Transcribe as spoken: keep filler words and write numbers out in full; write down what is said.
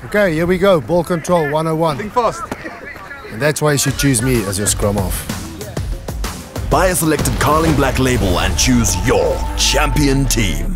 Okay, here we go. Ball control one oh one. Think fast. And that's why you should choose me as your scrum off. Buy a selected Carling Black label and choose your champion team.